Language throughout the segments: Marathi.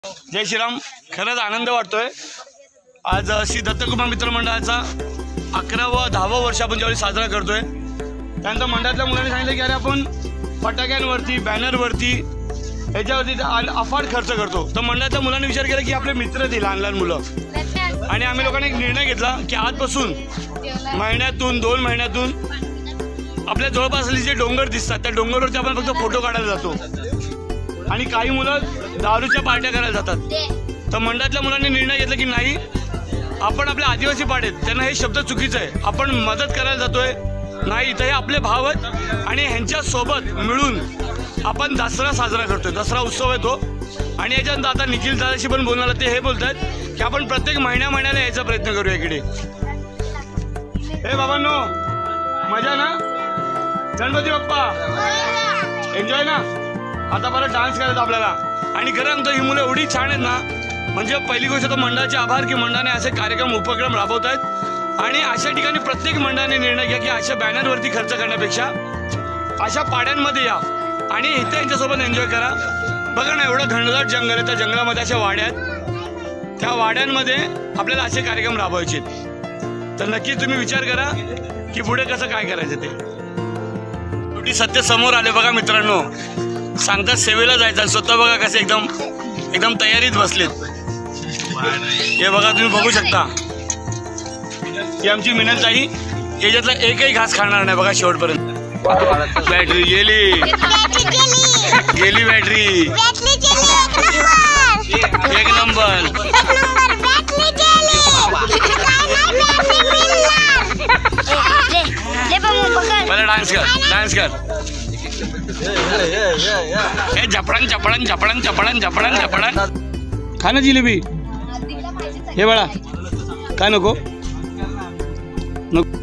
जय श्रीराम. खरंच आनंद वाटतोय. आज श्री दत्तकुमार मित्र मंडळाचा 11वा 10वा वर्ष आपण ज्यावेळी साजरा करतोय, त्यानंतर मंडळातल्या मुलांनी सांगितलं की अरे आपण फटाक्यांवरती, बॅनरवरती, ह्याच्यावरती अफाट खर्च करतो. तर मंडळातल्या मुलांनी विचार केला की आपले मित्र ते लहान लहान मुलं, आणि आम्ही लोकांनी एक निर्णय घेतला की आजपासून महिन्यातून 2 महिन्यातून आपल्या जवळपास जे डोंगर दिसतात त्या डोंगरवरती आपण फक्त फोटो काढायला जातो. आणि काही मुलं दारूच्या पार्ट्या करायला जातात. तर मंडळातल्या मुलांनी निर्णय घेतला की नाही, आपण आपल्या आदिवासी पाड्यात त्यांना हे शब्द चुकीचं आहे, आपण मदत करायला जातोय नाही, इथं हे आपले भाव आहेत आणि ह्यांच्यासोबत मिळून आपण दसरा साजरा करतोय. दसरा उत्सव येतो. आणि याच्यानंतर आता निखिल दादाशी पण बोलणार, ते हे बोलत आहेत की आपण प्रत्येक महिन्याला यायचा प्रयत्न करूया इकडे. हे बाबांनो, मजा ना? गणपती बाप्पा एन्जॉय ना? आता परत डान्स करायचा आपल्याला. आणि खरं सांगतो, ही मुलं एवढी छान आहेत ना, म्हणजे पहिली गोष्ट तर मंडळाचे आभार की मंडळाने असे कार्यक्रम उपक्रम राबवत आहेत. आणि अशा ठिकाणी प्रत्येक मंडळाने निर्णय घ्या की अशा बॅनरवरती खर्च करण्यापेक्षा अशा पाड्यांमध्ये या आणि इथे यांच्यासोबत एन्जॉय करा. बघा ना, एवढं घनदाट जंगल आहे, त्या जंगलामध्ये अशा वाड्या आहेत, त्या वाड्यांमध्ये आपल्याला असे कार्यक्रम राबवायचे. तर नक्की तुम्ही विचार करा की पुढे कसं काय करायचं ते. शेवटी सत्य समोर आले. बघा मित्रांनो, सांगतात सेवेला जायचं, स्वतः बघा कसे एकदम तयारीत बसलेत. हे बघा, तुम्ही बघू शकता की आमची मिनलताई याच्यातला एकही घास खाणार नाही बघा शेवटपर्यंत. बॅटरी गेली बॅटरी, एक नंबर. पहिले डान्स कर. हे झपडण झपडण झपडण झपडण झपडण झपडण. खा ना जिलेबी. हे बाळा, काय नको नको.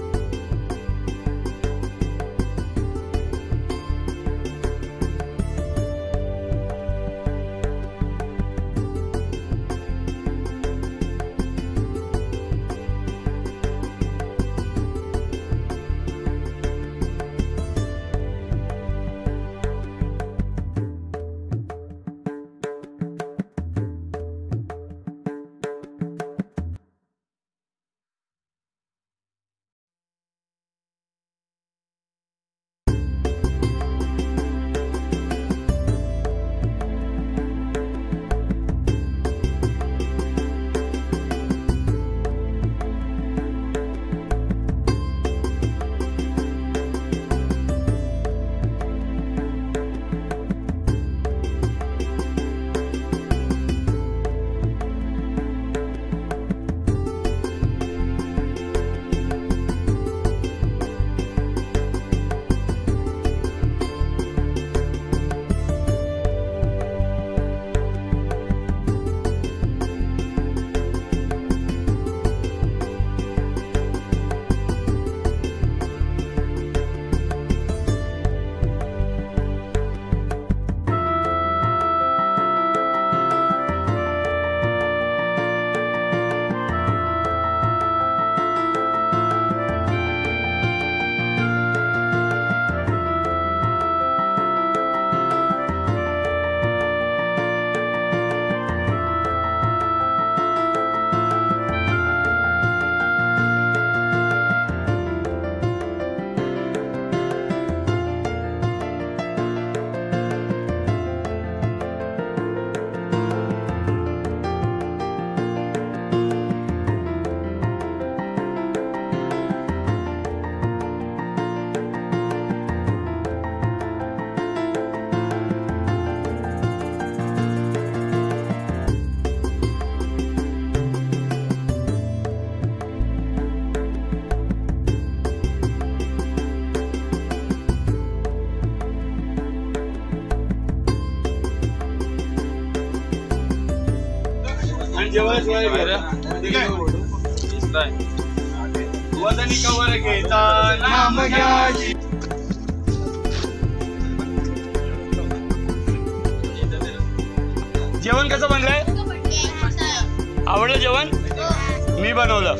जेवण कसं बनलंय? आवडलं जेवण? मी बनवलं.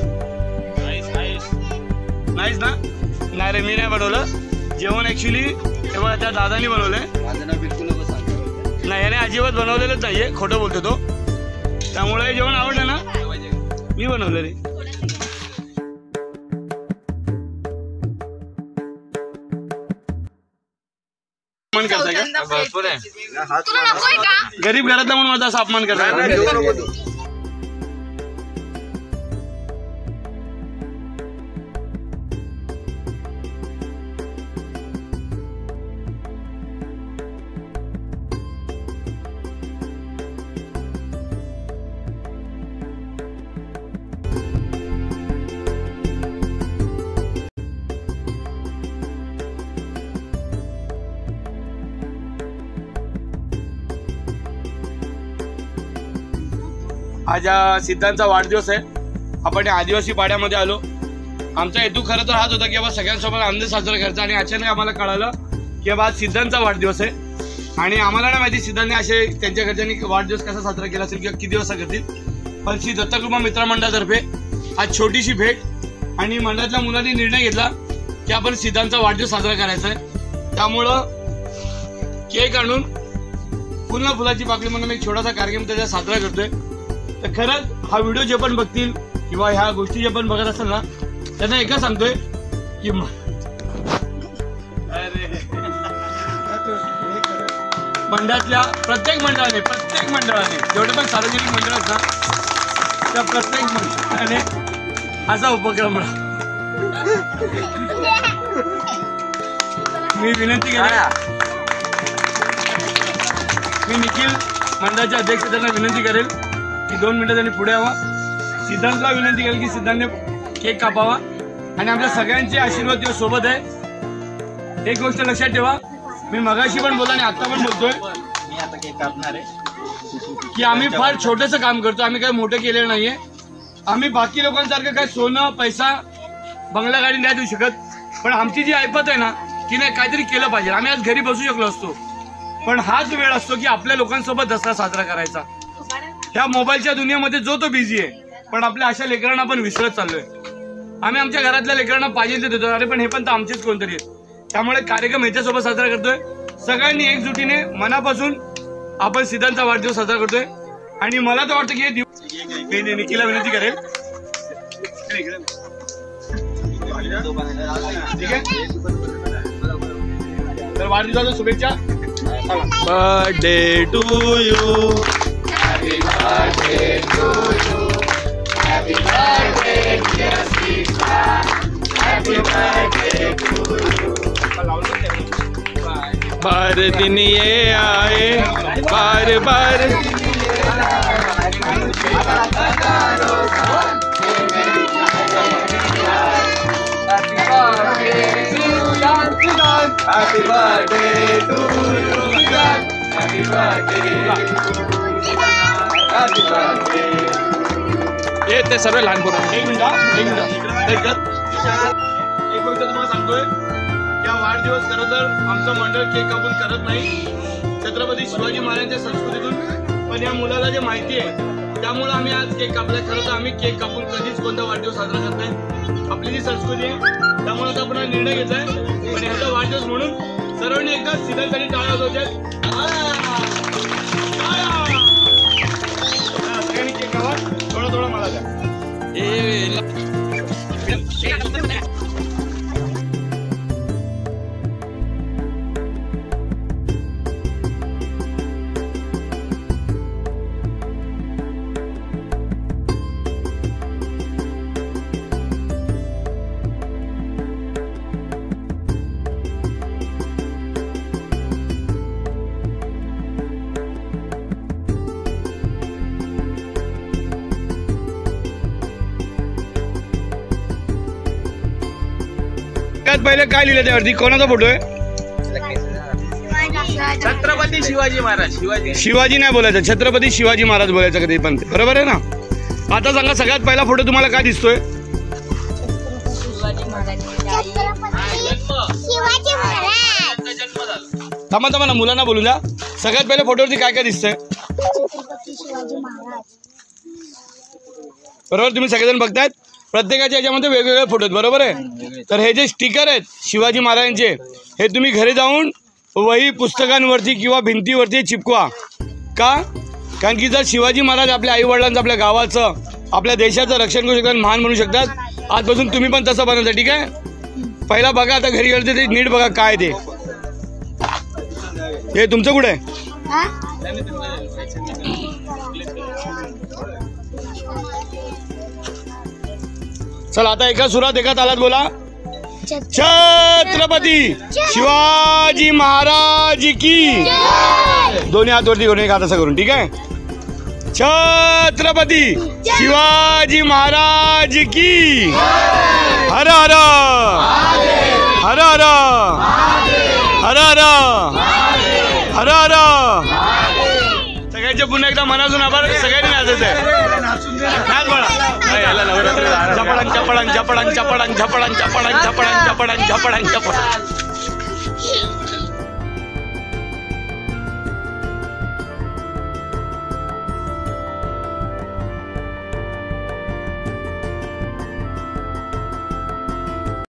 नाहीच ना? नाही रे, मी नाही बनवलं जेवण. ऍक्च्युली हे बघा, त्या दादानी बनवलंय. नाही याने अजिबात बनवलेलंच नाहीये, खोटं बोलतो तो. त्यामुळे जेवण आवडलं ना, मी बनवलं रे. गरीब घरातला म्हणून माझा असा अपमान करता. आज सिद्धांचा वाढदिवस आहे. आपण आदिवासी पाड्यामध्ये आलो. आमचा हेतू खरं तर हाच होता की बाबा सगळ्यांसोबत आनंद साजरा करायचा. आणि अचानक आम्हाला कळालं की बाबा आज सिद्धांचा वाढदिवस आहे. आणि आम्हाला नाही माहिती सिद्धांनी असे त्यांच्या घरच्यांनी वाढदिवस कसा साजरा केला असेल किंवा किती वाजता करतील. पण श्री दत्तकृपा मित्रमंडळातर्फे आज छोटीशी भेट आणि मंडळातल्या मुलांनी निर्णय घेतला की आपण सिद्धांचा वाढदिवस साजरा करायचा आहे. त्यामुळं केक आणून फुल फुलाची पाकळी म्हणून एक छोटासा कार्यक्रम त्याचा साजरा करतोय. तर खरंच हा व्हिडिओ जे पण बघतील किंवा ह्या गोष्टी जे पण बघत असेल ना, त्यांना एकच सांगतोय की मंडळातल्या प्रत्येक मंडळाने जेवढे पण सार्वजनिक मंडळ आहेत ना, त्या प्रत्येक मंडळाने असा उपक्रम मी विनंती केली. मी निखिल मंडळाच्या अध्यक्ष त्यांना विनंती करेल की 2 मिनिटं त्यांनी पुढे यावा. सिद्धांतला विनंती करेल की सिद्धांतने केक कापावा आणि आपल्या सगळ्यांचे आशीर्वाद तेव्हा सोबत आहे. एक गोष्ट लक्षात ठेवा, मी मगाशी पण बोलतो आणि आता पण बोलतोय, मी आता केक कापणार आहे की आम्ही फार छोटंसं काम करतो. आम्ही काही मोठं केलेलं नाहीये. आम्ही बाकी लोकांसारखं काही सोनं पैसा बंगला गाडी नाही देऊ शकत. पण आमची जी ऐपत आहे ना, की नाही काहीतरी केलं पाहिजे. आम्ही आज घरी बसू शकलो असतो, पण हाच वेळ असतो की आपल्या लोकांसोबत दसरा साजरा करायचा. ह्या मोबाईलच्या दुनियामध्ये जो तो बिझी आहे, पण आपल्या अशा लेकरांना आपण विसरत चाललोय. आम्ही आमच्या घरातल्या लेकरांना पाहिजे ते देतो, अरे पण हे पण तर आमचेच कोणतरी आहेत. त्यामुळे कार्यक्रम ह्याच्यासोबत साजरा करतोय. सगळ्यांनी एकजुटीने मनापासून आपण सिद्धांचा वाढदिवस साजरा करतोय. आणि मला तर वाटतं की हे निखिलला विनंती करेल, ठीक आहे. तर वाढदिवसाच्या शुभेच्छा. Birthday to you, happy birthday to you, happy birthday dear Sita, happy birthday to you. बार दिन ये आए बार बार, Happy birthday to you, happy birthday, happy birthday. ये ते सर्व लहान पोरं. एक मिनिट एक गोष्ट तुम्हाला सांगतोय की हा वाढदिवस खरं तर आमचं मंडळ केक कापून करत नाही, छत्रपती शिवाजी महाराजांच्या संस्कृतीतून. पण या मुलाला जे माहिती आहे त्यामुळे आम्ही आज केक कापलाय. खरं तर आम्ही केक कापून कधीच कोणता वाढदिवस साजरा करत नाही. आपली जी संस्कृती आहे त्यामुळे आता आपण निर्णय घेतलाय. पण ह्याचा वाढदिवस म्हणून सर्वांनी एकदा सिद्धांतसाठी टाळ्या वाजवायच्या. सगळ्यांनी केक खावा, थोडा थोडा मला द्या. पहिले काय लिहिलं त्यावरती, कोणाचा फोटो आहे? छत्रपती शिवाजी महाराज. शिवाजी नाही बोलायचं, छत्रपती शिवाजी महाराज बोलायचं कधी पण, बरोबर आहे ना. आता सांगा सगळ्यात पहिला फोटो तुम्हाला काय दिसतोय? थांबा ना, मुलांना बोलू द्या. सगळ्यात पहिल्या फोटोवरती काय काय दिसतंय? बरोबर, तुम्ही सगळेजण बघतायत. प्रत्येकाच्या याच्यामध्ये वेगवेगळे फोटो आहेत, बरोबर आहे. तर हे जे स्टिकर आहेत शिवाजी महाराजांचे, हे तुम्ही घरी जाऊन वही पुस्तकांवरती किंवा भिंतीवरती चिपकवा. का? कारण की जर शिवाजी महाराज आपल्या आईवडिलांचं, आपल्या गावाचं, आपल्या देशाचं रक्षण करू शकतात, महान म्हणू शकतात, आजपासून तुम्ही पण तसं बनवता. ठीक आहे. पहिला बघा, आता घरी गेलं ते नीट बघा काय ते. हे तुमचं कुठे आहे? चला आता एका सुरात एका तालात बोला. छत्रपती शिवाजी महाराज की. दोन्ही हात वरती करून एक हात असं करून. ठीक आहे. छत्रपती शिवाजी महाराज की. हर हर हर हर हर हर हर हर. सगळ्यांचे पुन्हा एकदा मनातून आभार. सगळ्यांनी नाचायचं आहे. नाच बाळा. झपडांग झपडांग झपडांग झपडांग झपडांग झपडांग झपडांग झपडांग झपडांग झपडांग.